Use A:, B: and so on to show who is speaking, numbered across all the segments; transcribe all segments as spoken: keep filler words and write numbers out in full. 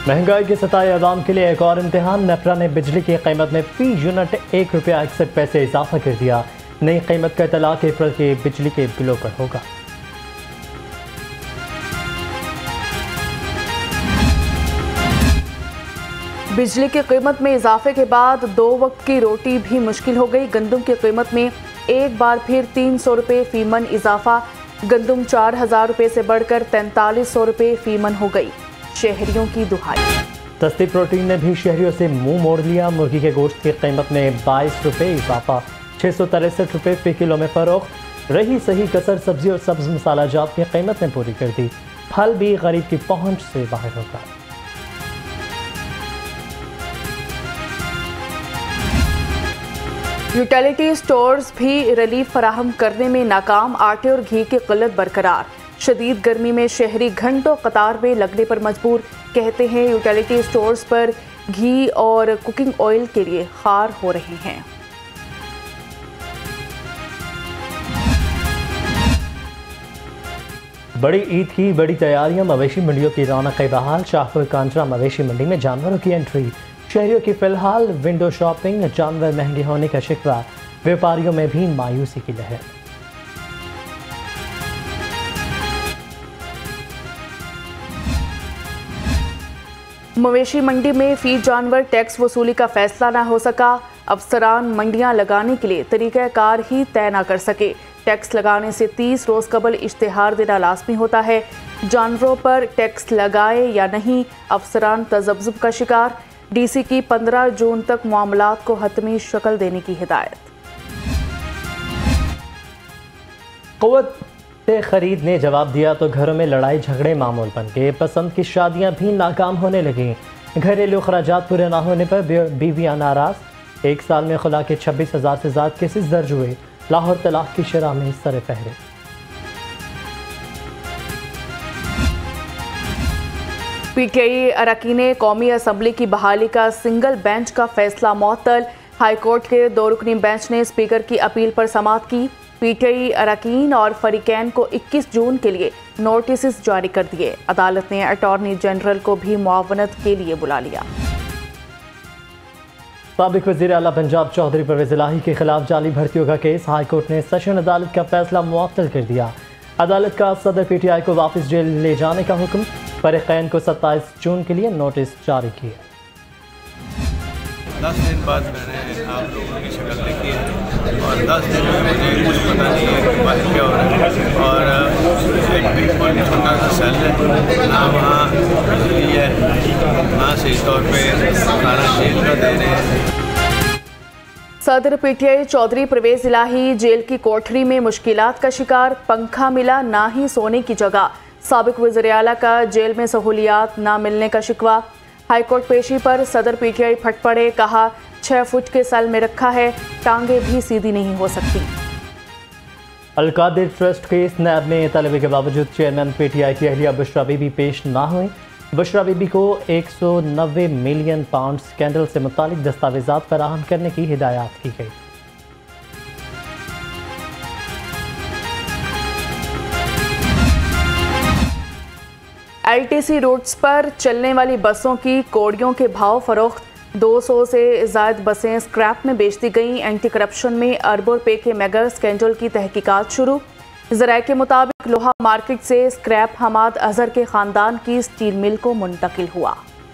A: महंगाई के सताए आवाम के लिए एक और इम्तिहान। नेपरा ने बिजली की कीमत में फी यूनिट एक रुपया इकसठ पैसे इजाफा कर दिया। नई कीमत का इतलाक अप्रैल के बिजली के बिलों पर होगा।
B: बिजली की कीमत में इजाफे के बाद दो वक्त की रोटी भी मुश्किल हो गई। गंदम की कीमत में एक बार फिर तीन सौ रुपये फी मन इजाफा। गंदम चार हजार रुपये से बढ़कर तैंतालीस सौ रुपये फी मन हो गई। शहरियों की दुहाई।
A: सस्ती प्रोटीन ने भी शहरियों से मुंह मोड़ लिया। मुर्गी के गोश्त की कीमत में बाईस रुपये इजाफा। छः सौ तिरसठ रुपये फी किलो में फरोख्त। रही सही कसर सब्जी और सब्ज मसाला जात की कीमत ने पूरी कर दी। फल भी गरीब की पहुंच से बाहर होगा।
B: यूटिलिटी स्टोर्स भी रिलीफ फराहम करने में नाकाम। आटे और घी की किल्लत बरकरार। शदीद गर्मी में शहरी घंटों कतार में लगने पर मजबूर। कहते हैं यूटिलिटी स्टोर्स पर घी और कुकिंग ऑयल के लिए खार हो रहे हैं।
A: बड़ी ईद की बड़ी तैयारियां। मवेशी मंडियों की रौनक बहाल। शाहपुर कांचरा मवेशी मंडी में जानवरों की एंट्री। शहरियों की फिलहाल विंडो शॉपिंग। जानवर महंगे होने का शिकवा। व्यापारियों में भी मायूसी की लहर।
B: मवेशी मंडी में फी जानवर टैक्स वसूली का फैसला ना हो सका। अफसरान मंडियां लगाने के लिए तरीक़ाकार ही तय ना कर सके। टैक्स लगाने से तीस रोज कबल इश्तिहार देना लाजमी होता है। जानवरों पर टैक्स लगाए या नहीं, अफसरान तजब्जुब का शिकार। डीसी की पंद्रह जून तक मामलात को हतमी शक्ल देने की हिदायत।
A: क़ुव्वत खरीद ने जवाब दिया तो घरों में लड़ाई झगड़े मामूल बन गए। पसंद की शादियां भी नाकाम होने लगी। घरेलू खर्चात पूरे ना होने पर बीवियां नाराज। एक साल में खुला के छब्बीस हजार से ज्यादा केसेस दर्ज हुए। लाहौर तलाक की शरह में सर पहरे।
B: पीटीआई अरकान कौमी असम्बली की बहाली का सिंगल बेंच का फैसला मुअत्तल। हाईकोर्ट के दो रुकनी बेंच ने स्पीकर की अपील पर समाअत की। पीटीआई अरकान और फरीकैन को इक्कीस जून के लिए नोटिस जारी कर दिए। अदालत ने अटॉर्नी जनरल को भी मुआवनत के लिए बुला लिया।
A: साबिक वज़ीर आला पंजाब चौधरी परवेज़ इलाही के खिलाफ जाली भर्तियों का केस। हाईकोर्ट ने सेशन अदालत का फैसला मुअत्तल कर दिया। अदालत का सदर पीटीआई को वापस जेल ले जाने का हुक्म। फरीकैन को सत्ताईस जून के लिए नोटिस जारी किया।
C: दस दिन बाद मैंने आप लोगों की शक्ल देखी है और दस दिन में मुझे कुछ पता नहीं है कि बात क्या हो रहा है। और एक बिल्कुल छोटा सा सेल है, ना वहाँ बिजली है, ना सही तौर पे खाना जेल का दे रहे हैं।
B: सदर पीटीआई चौधरी परवेज़ इलाही जेल की कोठरी में मुश्किलात का शिकार। पंखा मिला ना ही सोने की जगह। साबिक वज़ीर आला का जेल में सहूलियात ना मिलने का शिकवा। हाईकोर्ट पेशी पर सदर पीटीआई फट पड़े। कहा छह फुट के सेल में रखा है, टांगे भी सीधी नहीं हो सकती।
A: अलकादिर ट्रस्ट केस नैब में तलबे के बावजूद चेयरमैन पीटीआई की अहलिया बुशरा बीबी पेश ना हुई। बुशरा बीबी को एक सौ नब्बे मिलियन पाउंड स्कैंडल से मुतालिक दस्तावेजात फराहम करने की हिदायत की गई।
B: एलटीसी रूट्स पर चलने वाली बसों की कोड़ियों के भाव फरोख्त। दो सौ से ज़ायद बसें स्क्रैप में बेच दी गईं। एंटी करप्शन में अरबों रुपए के मेगा स्कैंडल की तहकीकात शुरू। ज़राए के मुताबिक लोहा मार्केट से स्क्रैप हमाद अजहर के खानदान की स्टील मिल को मुंतकिल हुआ।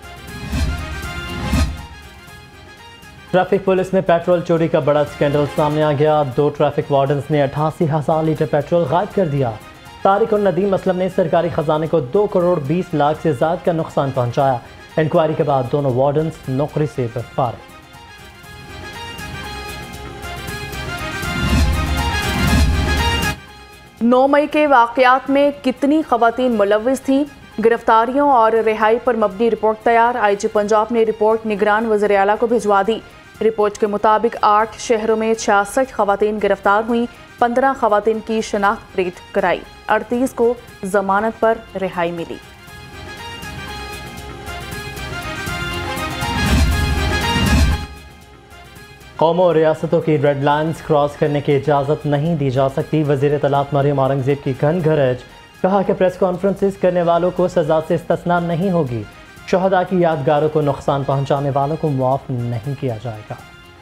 A: ट्रैफिक पुलिस में पेट्रोल चोरी का बड़ा स्कैंडल सामने आ गया। दो ट्रैफिक वार्डन्स ने अठासी हजार लीटर पेट्रोल गायब कर दिया। तारिक और नदीम असलम ने सरकारी खजाने को दो करोड़ बीस लाख से ज्यादा का नुकसान पहुंचाया। इंक्वायरी के बाद दोनों वार्डन्स नौकरी से बर्खास्त।
B: नौ मई के वाकयात में कितनी खवातीन मुलव्विस थीं? गिरफ्तारियों और रिहाई पर मबनी रिपोर्ट तैयार। आईजी पंजाब ने रिपोर्ट निगरान वज़ीर आला को भिजवा दी। रिपोर्ट के मुताबिक आठ शहरों में छियासठ खवातीन गिरफ्तार हुई। पंद्रह खवातीन की शनाख्त प्रीत कराई। अड़तीस को जमानत पर रिहाई मिली।
A: कौमों और रियासतों की रेड लाइन्स क्रॉस करने की इजाज़त नहीं दी जा सकती। वज़ीर इत्तलात मरियम औरंगज़ेब की घन घरज। कहा कि प्रेस कॉन्फ्रेंसेस करने वालों को सजा से इस्तिस्ना नहीं होगी। शहदा की यादगारों को नुकसान पहुंचाने वालों को मुआफ नहीं किया जाएगा।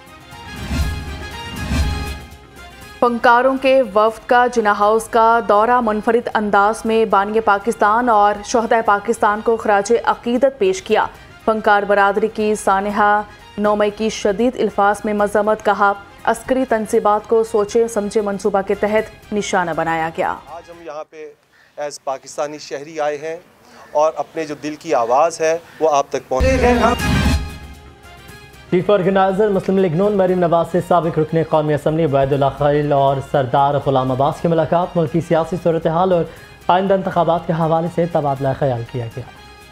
B: फनकारों के वफ्द का जिना हाउस का दौरा मुनफरिद अंदाज में बानी पाकिस्तान और शहदा पाकिस्तान को खराज अकीदत पेश किया। फनकार बरादरी की सानहा नौ मई की शदीद अल्फाज में मजम्मत, कहा अस्करी तनसीबात को सोचे समझे मनसूबा के तहत निशाना बनाया गया।
D: आज हम यहाँ पे एज पाकिस्तानी शहरी आए हैं और अपने जो दिल की आवाज़ है वो आप तक पहुँचे।
A: चीफ ऑर्गेनाइजर मुस्लिम लीग नून मरीम नवाज से साबिक रुकने कौमी असम्बली उबैदुल्ला खलील और सरदार गुलाम अब्बास की मुलाकात, मुल्की सियासी सूरत हाल और आइंदा इंतखाबात के हवाले से तबादला ख्याल किया गया।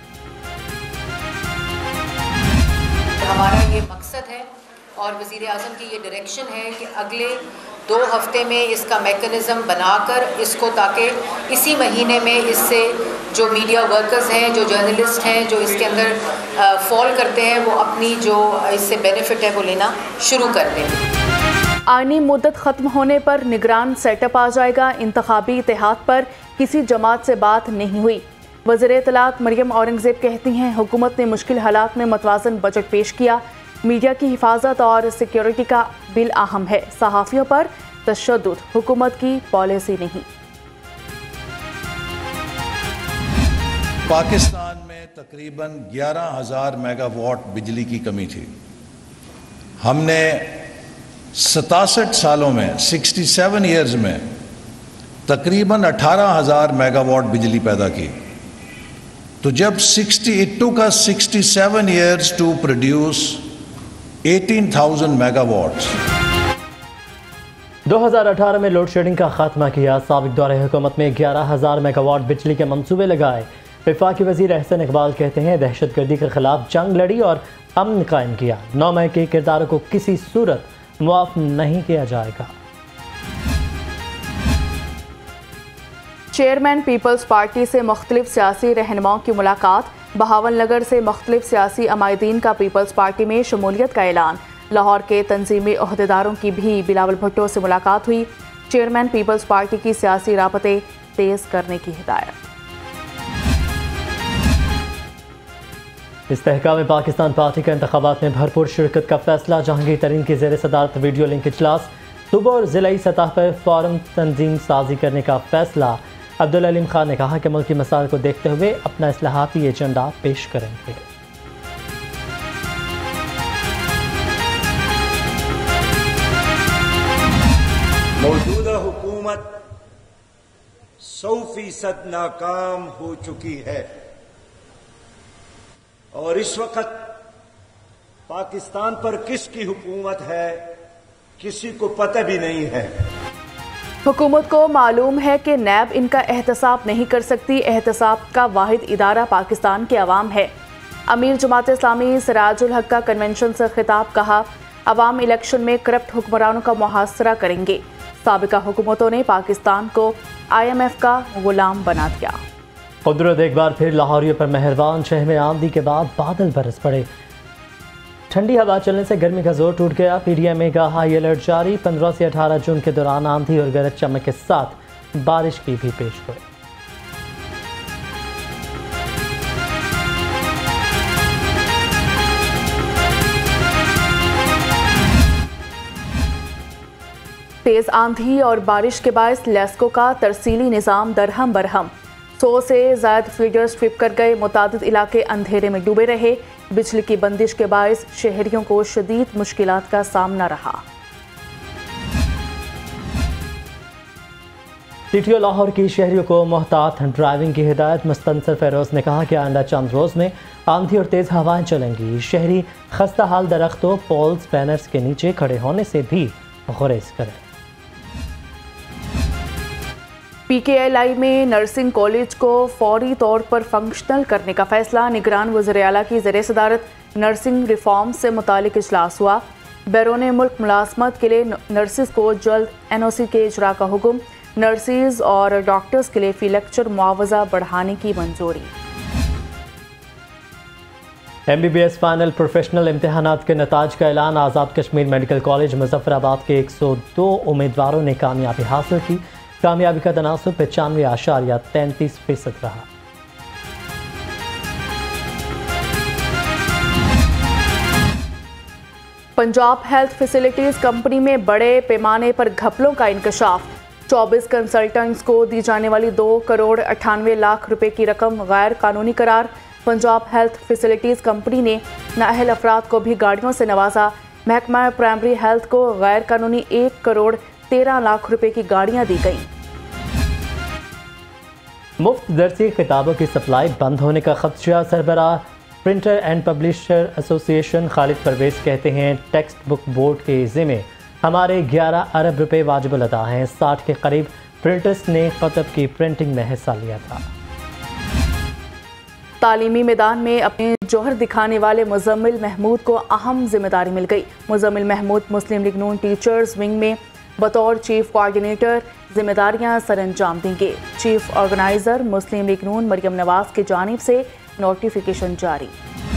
E: हमारा ये मकसद है और वज़ीर आज़म की ये डायरेक्शन है कि अगले दो हफ्ते में इसका मेकनिज़म बनाकर इसको, ताकि इसी महीने में इससे जो मीडिया वर्कर्स हैं, जो जर्नलिस्ट हैं, जो इसके अंदर फॉल करते हैं, वो अपनी जो इससे बेनिफिट है वो लेना शुरू कर दें।
B: आईनी मुद्दत ख़त्म होने पर निगरान सेटअप आ जाएगा। इंतखाबी इत्तेहाद पर किसी जमात से बात नहीं हुई। वज़ीर इत्तलात मरियम औरंगज़ेब कहती हैं हुकूमत ने मुश्किल हालात में मतवाज़न बजट पेश किया। मीडिया की हिफाजत और सिक्योरिटी का बिल अहम है। सहाफ़ियों पर तशद्दुद हुकूमत की पॉलिसी नहीं।
F: पाकिस्तान में तकरीबन ग्यारह हज़ार मेगावाट बिजली की कमी थी। हमने सतासठ सालों में सड़सठ ईयर्स में तकरीबन अठारह हज़ार मेगावाट बिजली पैदा की। तो जब साठ इट टुक अस सड़सठ ईयर्स टू प्रोड्यूस अठारह हज़ार मेगावाट्स।
A: दो हज़ार अठारह में लोड शेडिंग का खात्मा किया। साबिक दौरे हुकूमत में ग्यारह हज़ार मेगावाट बिजली के मंसूबे लगाए। वफाकी वज़ीर एहसन इकबाल कहते हैं दहशतगर्दी के खिलाफ जंग लड़ी और अमन कायम किया। नौ मई के किरदारों को किसी सूरत मुआफ नहीं किया जाएगा।
B: चेयरमैन पीपल्स पार्टी से मुख्तलिफ सियासी रहनुमाओं की मुलाकात। बहावल नगर से मुख्तलिफ सियासी अमायदीन का पीपल्स पार्टी में शमूलियत का ऐलान। लाहौर के तंजीमी अहदेदारों की भी बिलावल भुट्टो से मुलाकात हुई। चेयरमैन पीपल्स पार्टी की सियासी राबते तेज करने की हिदायत।
A: इस्तेहकाम पाकिस्तान पार्टी के इंतखाबात में भरपूर शिरकत का फैसला। जहांगीर तरीन की ज़ेर सदारत वीडियो लिंक इजलास। सूबा और ज़िलाई सतह पर फ़ौरन तंजीम साजी करने का फैसला। अब्दुल अलीम खान ने कहा कि मुल्की मसाइल को देखते हुए अपना इस्लाहाती एजेंडा पेश करेंगे।
G: मौजूदा हुकूमत सौ फीसद नाकाम हो चुकी है और इस वक्त पाकिस्तान पर किसकी हुकूमत है किसी को पता भी नहीं है।
B: हुकूमत को मालूम है कि नैब इनका एहतसाब नहीं कर सकती। एहतसाब का वाहिद इदारा पाकिस्तान के अवाम है। अमीर जमात इस्लामी सिराजुल हक का कन्वेंशन से खिताब, कहा अवाम इलेक्शन में करप्ट हुक्मरानों का मुहासरा करेंगे। साबिका हुकूमतों ने पाकिस्तान को आई एम एफ का गुलाम बना दिया।
A: कुदरत एक बार फिर लाहौरियों पर मेहरबान। शहर में आंधी के बाद बादल बरस पड़े। ठंडी हवा चलने से गर्मी का जोर टूट गया। पीडीएमए का हाई अलर्ट जारी। पंद्रह से अठारह जून के दौरान आंधी और गरज चमक के साथ बारिश की भी पेश हुई।
B: तेज आंधी और बारिश के बायस लेस्को का तरसीली निज़ाम दरहम बरहम। सौ से ज़ायद फीडर स्ट्रिप कर गए। मुतादिद इलाके अंधेरे में डूबे रहे। बिजली की बंदिश के बायस शहरियों को शदीद मुश्किलात का सामना रहा।
A: टीटीओ लाहौर की शहरियों को मोहतात ड्राइविंग की हिदायत। मुस्तनसर फेरोज ने कहा कि आइंदा चंद रोज में आंधी और तेज हवाएं चलेंगी। शहरी खस्ता हाल दरख्तों, पोल्स, बैनर्स के नीचे खड़े होने से भी गुरेज करें।
B: पीकेएलआई में नर्सिंग कॉलेज को फौरी तौर पर फंक्शनल करने का फैसला। निगरान वज़ीर आला की ज़ेर सदारत नर्सिंग रिफॉर्म से मुतालिक इजलास हुआ। बैरून मुल्क मुलाजमत के लिए नर्सिस को जल्द एन ओ सी के इजरा का हुक्म। नर्सिस और डॉक्टर्स के लिए फी लेक्चर मुआवजा बढ़ाने की मंजूरी।
A: M B B S final professional इम्तहानात के नताज का ऐलान। आज़ाद कश्मीर मेडिकल कॉलेज मुजफ्फराबाद के एक सौ दो उम्मीदवारों ने कामयाबी हासिल की। कामयाबी का तनासब पचानवे आशारिया तैंतीस फीसद रहा।
B: पंजाब हेल्थ फैसिलिटीज़ कंपनी में बड़े पैमाने पर घपलों का इंकशाफ। चौबीस कंसल्टेंट्स को दी जाने वाली दो करोड़ अट्ठानवे लाख रुपए की रकम गैर कानूनी करार। पंजाब हेल्थ फैसिलिटीज़ कंपनी ने नाअहल अफराद को भी गाड़ियों से नवाजा। महकमा प्राइमरी हेल्थ को गैर कानूनी एक करोड़ तेरह लाख रुपए की गाड़ियां दी गई।
A: मुफ्त दरसी किताबों की सप्लाई बंद होने का खदशा। सरबराह printer and publisher association Khalid Pervez कहते हैं, टेक्स्ट बुक बोर्ड के ज़िम्मे हमारे ग्यारह अरब रुपए वाजिब अदा हैं। साठ के करीब प्रिंटर्स ने खतब की प्रिंटिंग में हिस्सा लिया था।
B: तालीमी मैदान में अपने जौहर दिखाने वाले मुजम्मिल महमूद को अहम जिम्मेदारी मिल गई। मुजम्मिल महमूद मुस्लिम लीग नून टीचर्स विंग में बतौर चीफ कोऑर्डिनेटर जिम्मेदारियां सरअंजाम देंगे। चीफ ऑर्गेनाइजर मुस्लिम लीग नून मरियम नवाज की जानिब से नोटिफिकेशन जारी।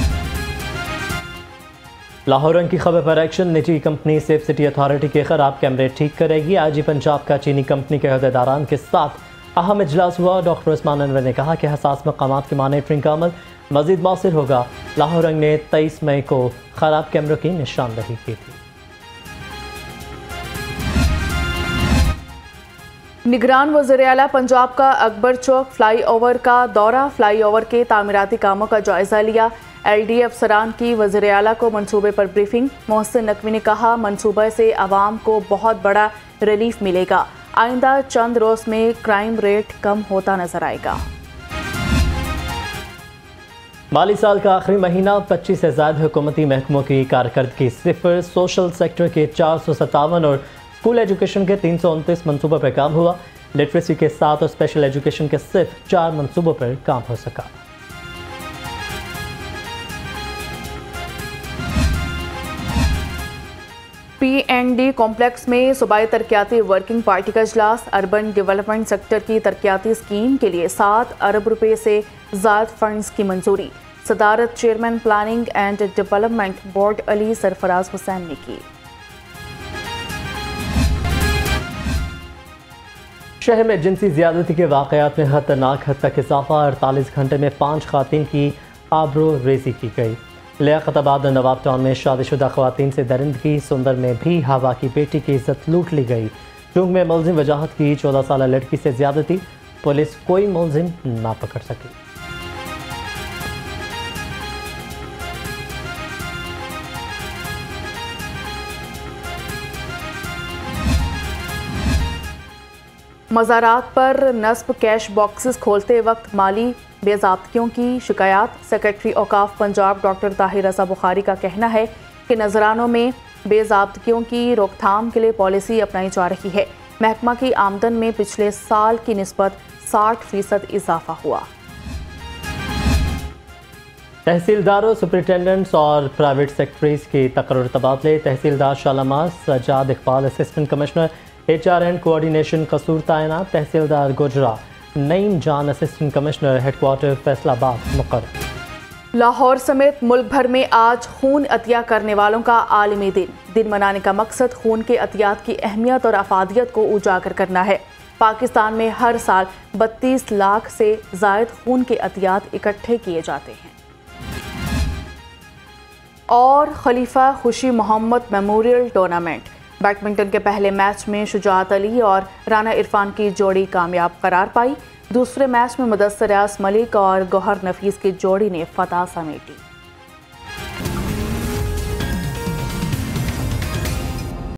A: लाहौर रंग की खबर पर एक्शन। निजी कंपनी सेफ सिटी अथॉरिटी के खराब कैमरे ठीक करेगी। आईजी पंजाब का चीनी कंपनी के अहदेदारान के साथ अहम इजलास हुआ। डॉक्टर उस्मान अनवर ने कहा कि हसास मकामात की मॉनिटरिंग का अमल मजीद मौसर होगा। लाहौर रंग ने तेईस मई को खराब कैमरों की निशानदही की थी।
B: निगरान वज़ीर आला पंजाब का अकबर चौक फ्लाई ओवर का दौरा। फ्लाई ओवर के तामीराती कामों का जायजा लिया। एल डी अफसरान की वज़ीर आला को मंसूबे पर ब्रीफिंग। मोहसिन नकवी ने कहा, मंसूबे से आवाम को बहुत बड़ा रिलीफ मिलेगा। आइंदा चंद रोज में क्राइम रेट कम होता नजर आएगा।
A: माली साल का आखिरी महीना, पच्चीस से ज्यादा हुकूमती महकमों की कारकर्दगी सिफर। सोशल सेक्टर के चार सौ सत्तावन और स्कूल एजुकेशन के तीन सौ उनतीस मनसूबों पर काम हुआ। लिटरेसी के साथ और स्पेशल एजुकेशन के सिर्फ चार मनसूबों पर काम हो सका।
B: पी एन डी कॉम्प्लेक्स में सूबाई तरक्याती वर्किंग पार्टी का इजलास। अर्बन डेवलपमेंट सेक्टर की तरक्याती स्कीम के लिए सात अरब रुपए से ज़ायद फंड्स की मंजूरी। सदारत chairman planning and development board Ali Sarfaraz Hussain ने की।
A: शहर में जिनसी ज्यादती के वाक़यात में खतरनाक हद तक इजाफा। अड़तालीस घंटे में पाँच ख़वातीन की आबरू रेजी की गई। लियाकताबाद और नवाब टाउन में शादीशुदा ख़वातीन से दरिंदगी। सुंदर में भी हवा की बेटी की इज्जत लूट ली गई। चूंक में मुलजिम वजाहत की चौदह साल लड़की से ज्यादती। पुलिस कोई मुलजिम ना पकड़ सकी।
B: मज़ारात पर नस्ब कैश बॉक्सेस खोलते वक्त माली बेज़ाब्तियों की शिकायत। सेक्रेटरी औकाफ पंजाब डॉक्टर ताहिर रज़ा बुखारी का कहना है कि नजरानों में बेज़ाब्तियों की रोकथाम के लिए पॉलिसी अपनाई जा रही है। महकमा की आमदन में पिछले साल की निस्बत साठ फीसद इजाफा हुआ।
A: तहसीलदारों, सुपरिटेंडेंट्स और प्राइवेट सेक्रेटरीज के तकर्रुर तबादले। तहसीलदार Shalamar Sajjad Iqbal assistant commissioner H R and coordination Kasur तैनात। तहसीलदार गुजरा नईम जान असिस्टेंट कमिश्नर हेडक्वार्टर फैसलाबाद मुकर्रर।
B: लाहौर समेत मुल्क भर में आज खून अतिया करने वालों का आलमी दिन। दिन मनाने का मकसद खून के अतियात की अहमियत और अफादियत को उजागर करना है। पाकिस्तान में हर साल बत्तीस लाख से जायद खून के अतियात इकट्ठे किए जाते हैं। और खलीफा खुशी मोहम्मद मेमोरियल टूर्नामेंट। बैडमिंटन के पहले मैच में शुजात अली और राना इरफान की जोड़ी कामयाब करार पाई। दूसरे मैच में मुदस्सिर रियाज मलिक और गौहर नफीस की जोड़ी ने फतह समेटी।